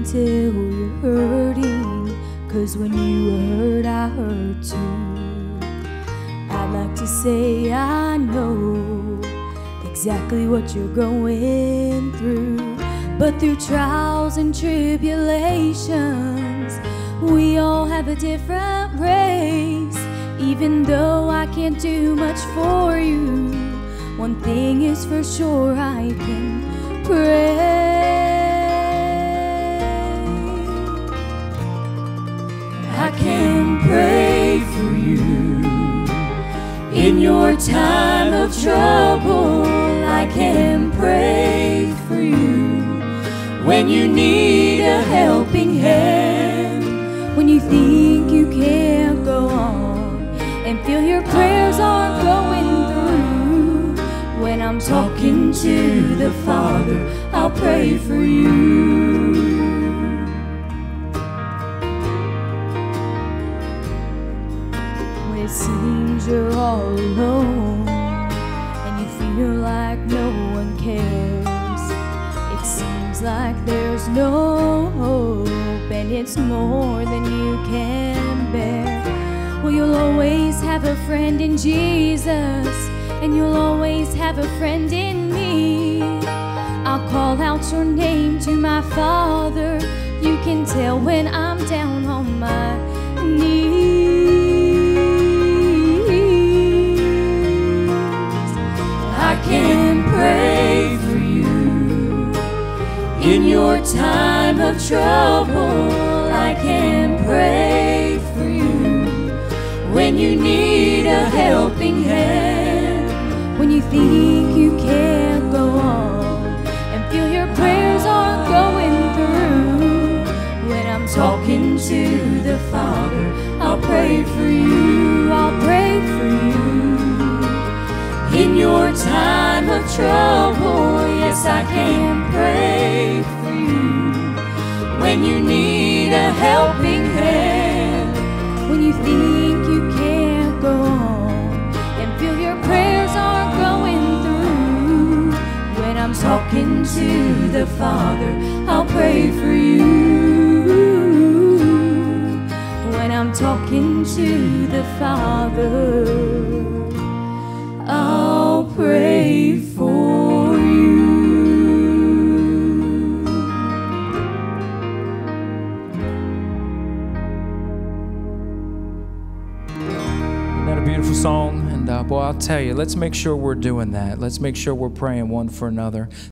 tell you're hurting, 'cause when you were hurt, I hurt too. I'd like to say I know exactly what you're going through, but through trials and tribulations, we all have a different race. Even though I can't do much for you, one thing is for sure, I can pray. I can pray for you in your time of trouble. I can pray for you when you need a helping hand, when you think you can't go on and feel your prayers aren't going through. When I'm talking to the Father, I'll pray for you. When it seems you're all alone and you feel like no one cares, it seems like there's no hope and it's more than you can bear. Well, you'll always have a friend in Jesus, and you'll always have a friend in me. I'll call out your name to my Father. You can tell when I'm down on my knees. I can pray for you in your time of trouble. I can pray for you when you need a helping hand, when you think you can't go on and feel your prayers aren't going through. When I'm talking to the Father, I'll pray for you. I'll pray for you in your time of trouble. Yes, I can pray for you when you need a helping hand, when you think you can't go on and feel your prayers aren't going through. When I'm talking to the Father, I'll pray for you. When I'm talking to the Father, I'll pray for you. Isn't that a beautiful song? And boy, I'll tell you, let's make sure we're doing that. Let's make sure we're praying one for another.